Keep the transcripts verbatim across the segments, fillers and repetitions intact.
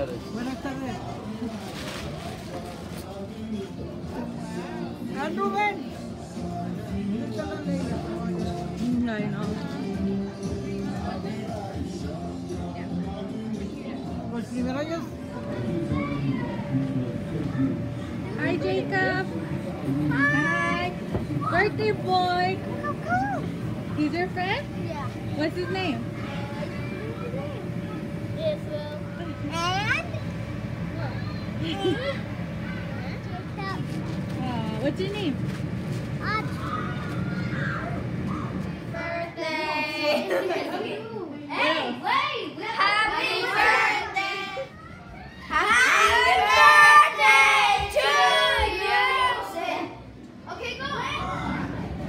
tardes. Buenas tardes. ¿Están Rubén? No, no. Pues primero ellos. Hi, Jacob. Hi. Birthday boy. He's your friend? Yeah. What's his name? Yes, well. And? Uh, what's your name? Birthday! Hey, wait! Happy birthday! Happy birthday to you! Okay, go ahead.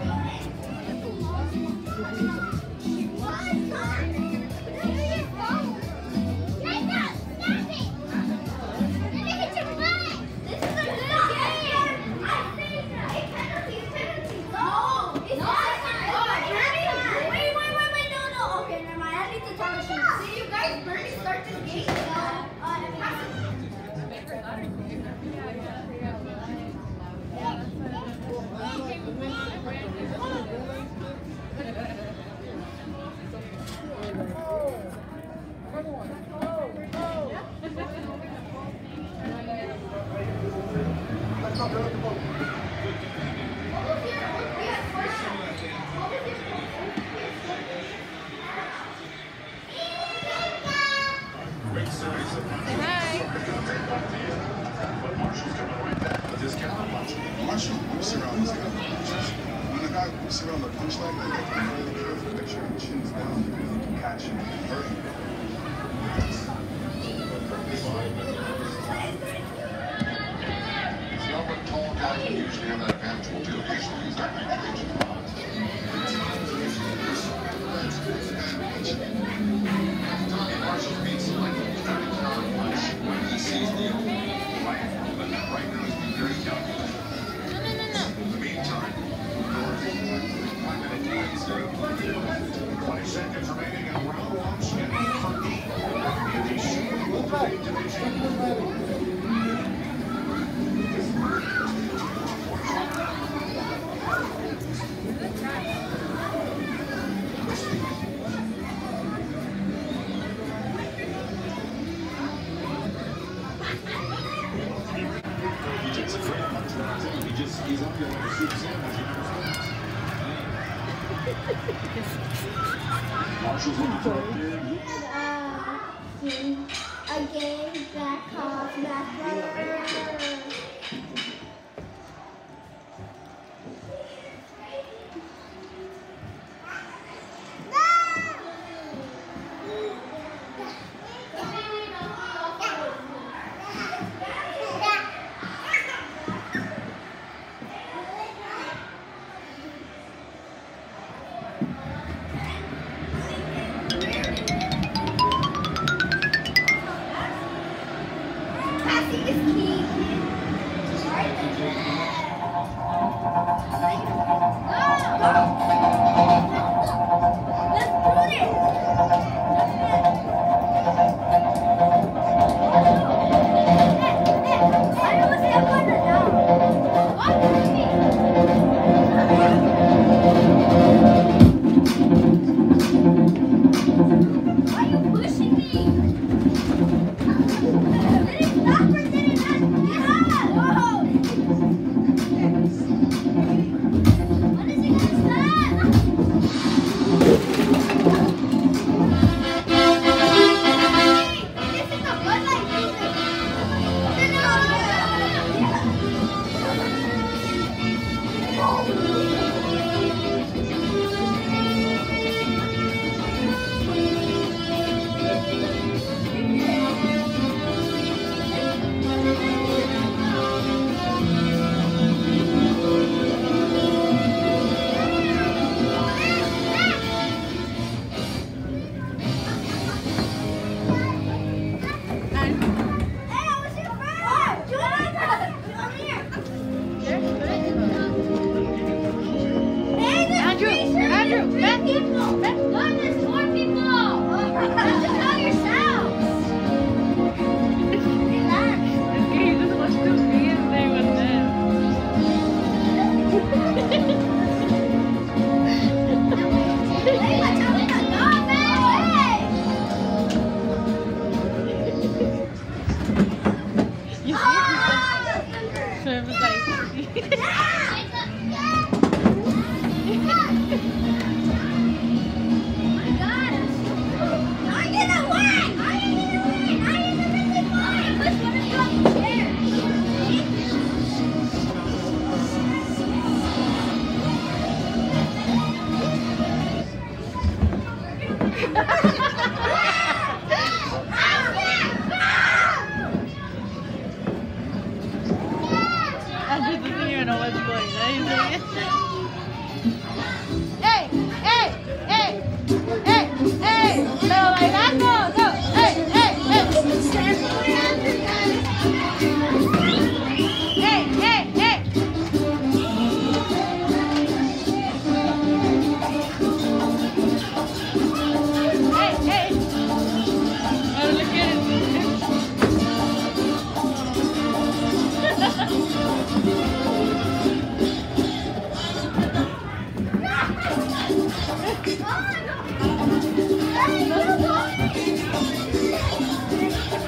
Marshall whips around the punches. When the guy whips around the punch like that, you have to be really careful. Make sure your chin's down because you can catch him and hurt him. It's not what tall guys who usually have that advantage will do. Usually use that range. Marshall beats him like he's trying to counter punch when he sees the right hand. But right now he's being very calculated. In the meantime, twenty seconds remaining in round one. Scheduled for eight in the super welterweight division. He's up there like a soup sandwich. Marshall's looking for a big. Uh, again, back off, back off. Whoa!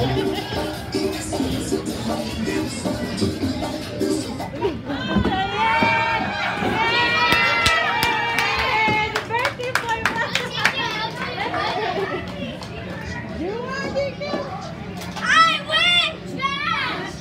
Yay! The birthday boy won! You won, Jacob! I win! Trash!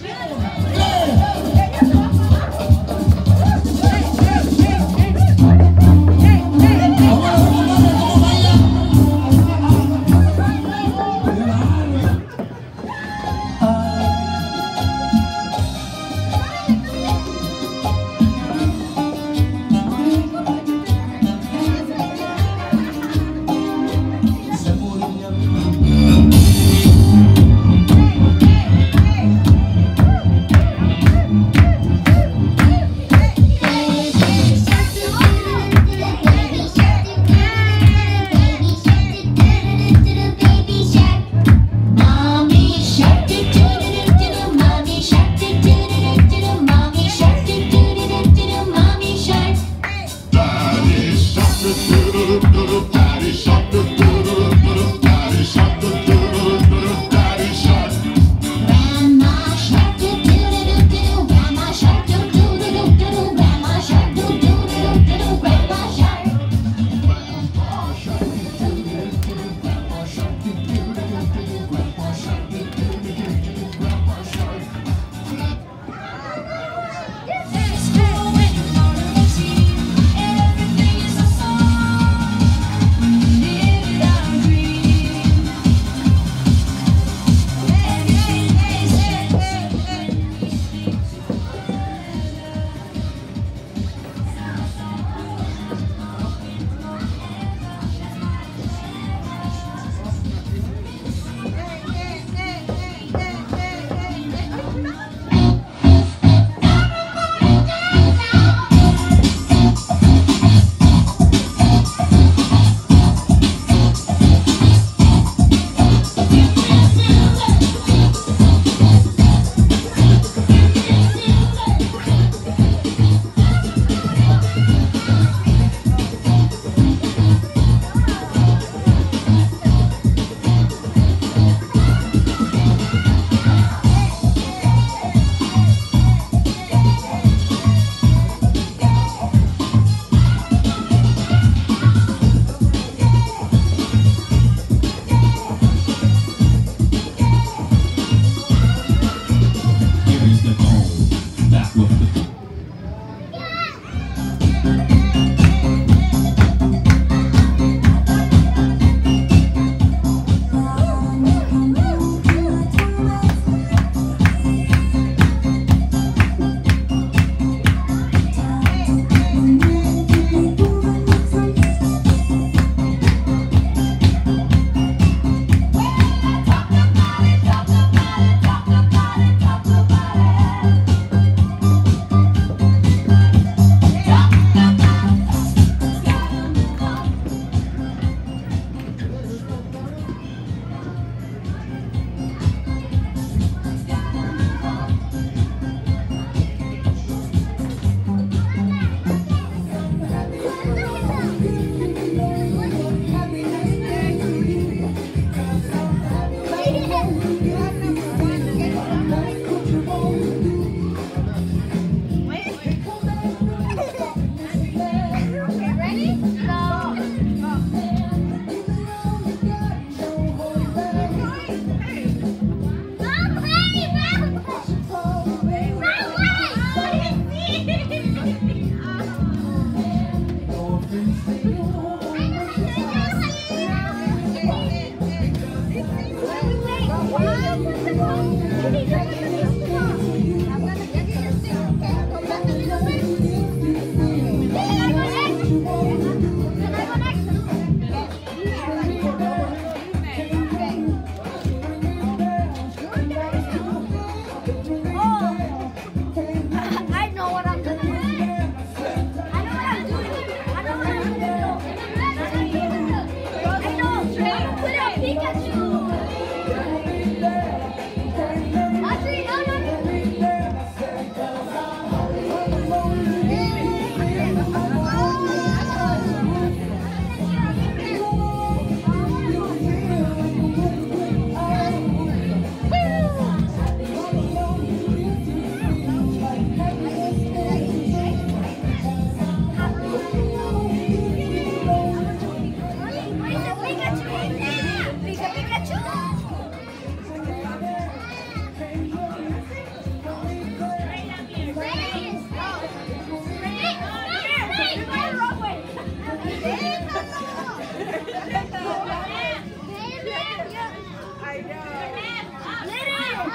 Hey,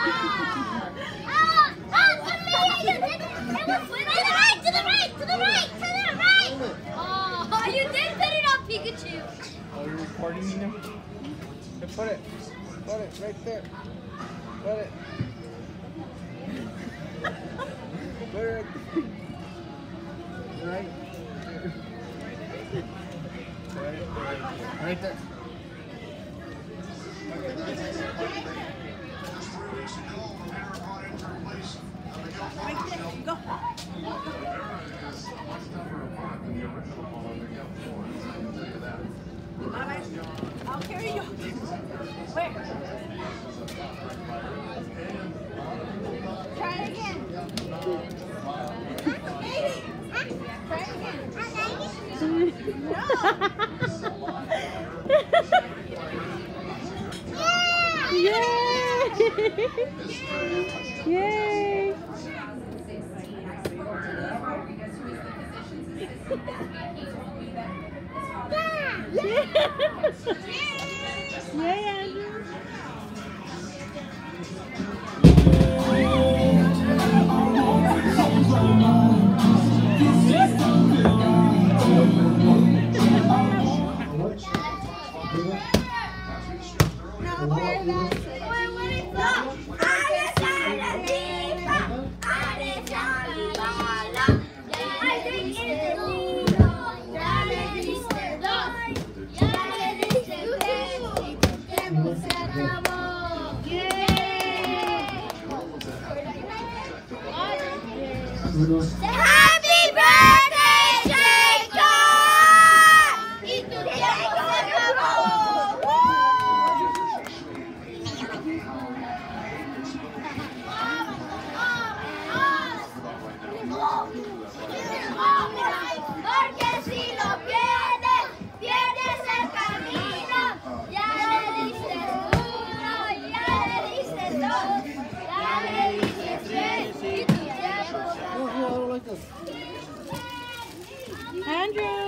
To the right, to the right, to the right, to the right. Oh, you did put it on Pikachu. Are you recording me now? Hey, put it. Put it right there. Put it. Put it right there. Right. Right there. Go. Alright, I'll carry you. Where? Try it again. Try it again. Yay! Yay! Yay, Andrew! Happy birthday, Jacob! Y tu tiempo se acabó. Porque si lo pierdes, pierdes el camino. Ya le diste uno, ya le diste dos, ya le diste tres y tu tiempo se acabó. Andrew!